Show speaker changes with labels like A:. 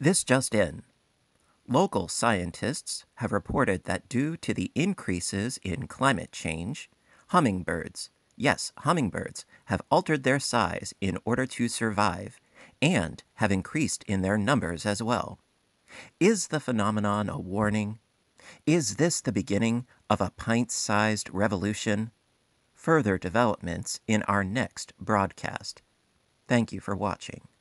A: This just in. Local scientists have reported that due to the increases in climate change, hummingbirds, yes, hummingbirds, have altered their size in order to survive and have increased in their numbers as well. Is the phenomenon a warning? Is this the beginning of a pint-sized revolution? Further developments in our next broadcast. Thank you for watching.